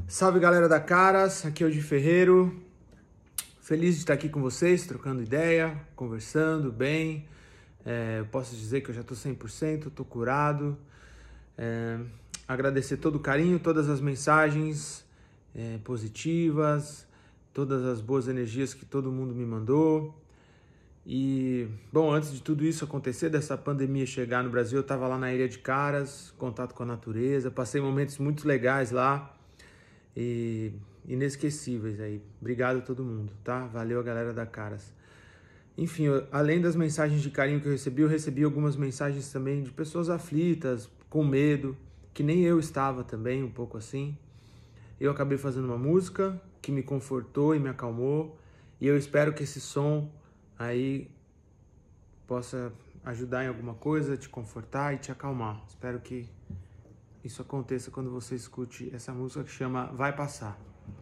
Salve galera da Caras, aqui é o Di Ferreiro, feliz de estar aqui com vocês, trocando ideia, conversando bem. Eu posso dizer que eu já estou 100%, estou curado. Agradecer todo o carinho, todas as mensagens positivas, todas as boas energias que todo mundo me mandou. E, bom, antes de tudo isso acontecer, dessa pandemia chegar no Brasil, eu estava lá na Ilha de Caras, contato com a natureza, passei momentos muito legais lá. E inesquecíveis aí. Obrigado a todo mundo, tá? Valeu a galera da Caras. Enfim, além das mensagens de carinho que eu recebi algumas mensagens também de pessoas aflitas, com medo, que nem eu estava também, um pouco assim. Eu acabei fazendo uma música que me confortou e me acalmou, e eu espero que esse som aí possa ajudar em alguma coisa, te confortar e te acalmar. Espero que isso aconteça quando você escute essa música que chama Vai Passar.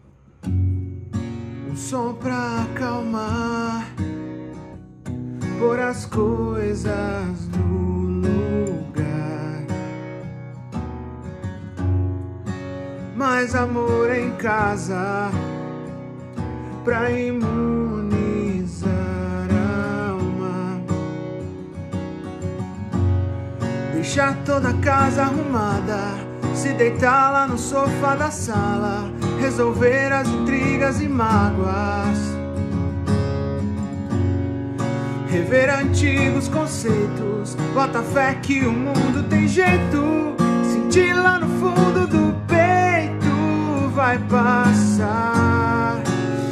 Um som pra acalmar, pôr as coisas no lugar. Mais amor em casa, pra imunizar a alma. Deixar toda a casa arrumada, se deitar lá no sofá da sala, resolver as intrigas e mágoas, rever antigos conceitos, bota fé que o mundo tem jeito, sentir lá no fundo do peito. Vai passar,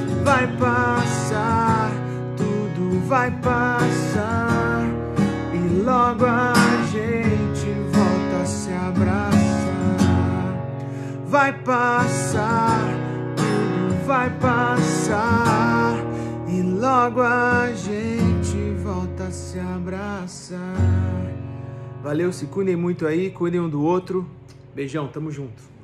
tudo vai passar, e logo a gente volta a se abraçar. Vai passar, tudo vai passar, e logo a gente volta a se abraçar. Valeu, se cuidem muito aí, cuidem um do outro. Beijão, tamo junto.